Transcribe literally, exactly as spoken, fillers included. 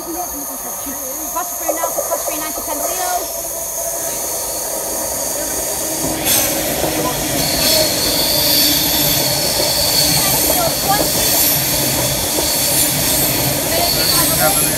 Cross through now to cross three ninety ten Leo. twenty.